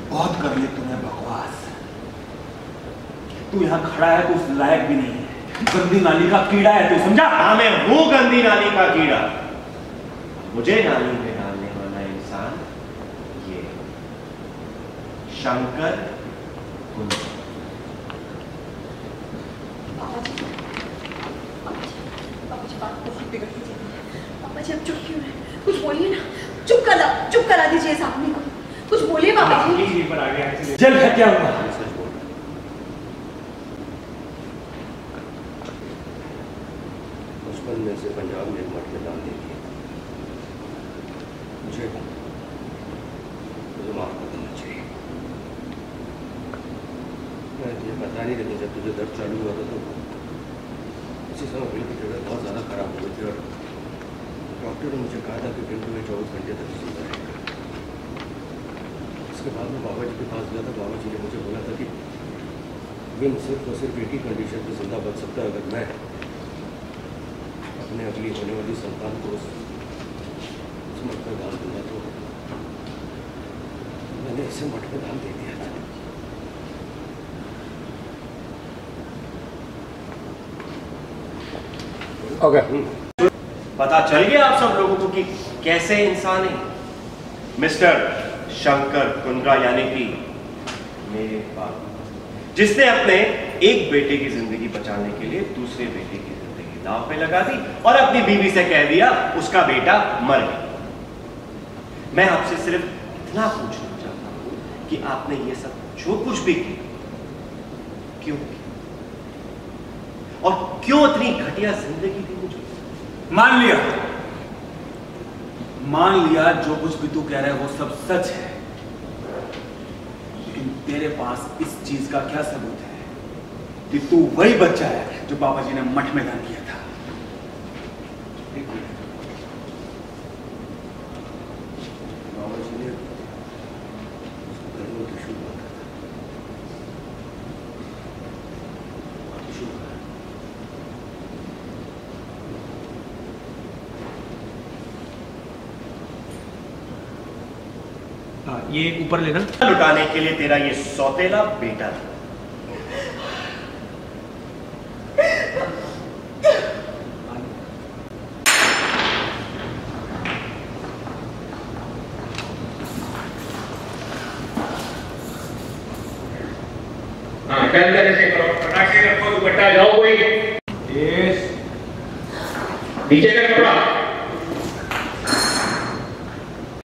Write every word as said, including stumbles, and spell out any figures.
बहुत कर ली तूने बकवास। तू यहाँ खड़ा है तो उस लायक भी नहीं है। गंदी नाली का कीड़ा है तू, समझा? हाँ मैं हूँ गंदी नाली का कीड़ा। मुझे नाली में डालने वाला इंसान ये शंकर कुंद्रा। पापा जी आप चुप क्यों हैं? कुछ बोलिए ना। चुप करा चुप करा दीजिए इस आदमी को। कुछ बोलिए पापा जी। पर आ गया जल है क्या हुआ? सच बोल। बचपन में से पंजाब में मठ में दान दे दिया। मुझे तुझे माफ कर देना चाहिए। मैं तुझे पता नहीं, लेकिन जब तुझे दर्द चालू हुआ था तो उसी समय बिल की तबीयत बहुत ज़्यादा खराब हो गई थी और डॉक्टर ने मुझे कहा था कि पिंटू में चौबीस घंटे तक जिंदा रहेगा। उसके बाद मैं बाबा जी के पास गया था। बाबा जी ने मुझे बोला था कि विन सिर्फ और सिर्फ एक ही कंडीशन पर जिंदा बच सकता है, अगर मैं अपने अगली होने वाली संतान को उस मठ में दान दूंगा। तो मैंने इसे मठ में दान दे दिया था। Okay okay. पता चल गया आप सब लोगों को कि कैसे इंसान है मिस्टर शंकर कुंद्रा, यानी कि मेरे बाप, जिसने अपने एक बेटे की जिंदगी बचाने के लिए दूसरे बेटे की जिंदगी दांव पे लगा दी और अपनी बीवी से कह दिया उसका बेटा मर गया। मैं आपसे सिर्फ इतना पूछना चाहता हूं कि आपने ये सब जो कुछ भी किया क्यों किया और क्यों इतनी घटिया जिंदगी दी मुझे? मान लिया मान लिया जो कुछ भी तू कह रहा है वो सब सच है, लेकिन तेरे पास इस चीज का क्या सबूत है कि तू वही बच्चा है जो बाबा जी ने मठ में दान किया था? बाबा जी ने ये ऊपर लेना। लुटाने के लिए तेरा ये सौतेला बेटा था। हाँ चल चल ऐसे करो, फटाक से रखो, दुपट्टा जाओ कोई नीचे कर।